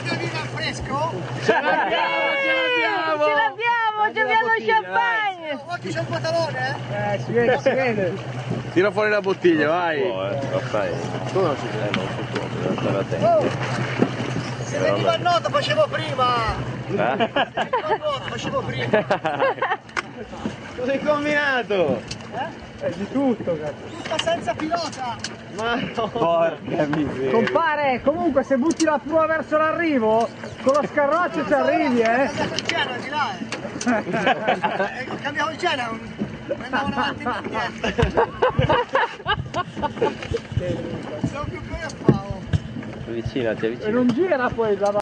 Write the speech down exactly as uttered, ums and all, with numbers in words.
bottiglia di vino fresco? Ce l'abbiamo, ce l'abbiamo! Ce l'abbiamo, ci abbiamo lo champagne! Occhio c'è un pantalone, eh? Eh, si vede, si vede. Tira fuori la bottiglia, vai! Lo fai? Tu non ci sei, non si può, bisogna stare attenti. Oh, se veniva a nota facevo prima! Eh? Se veniva a nota facevo prima! Cosa hai combinato? Eh? È di tutto, cazzo. Tutta senza pilota! Ma no! Porca miseria! Compare, comunque se butti la prua verso l'arrivo, con lo scarroccio ci arrivi, eh. Ho cambiato il Genoa di là, eh! Eh, cambiavo il Genoa, andavano avanti e indietro! Sono più bello a favo! Avvicinati, E avvicinati. non gira poi la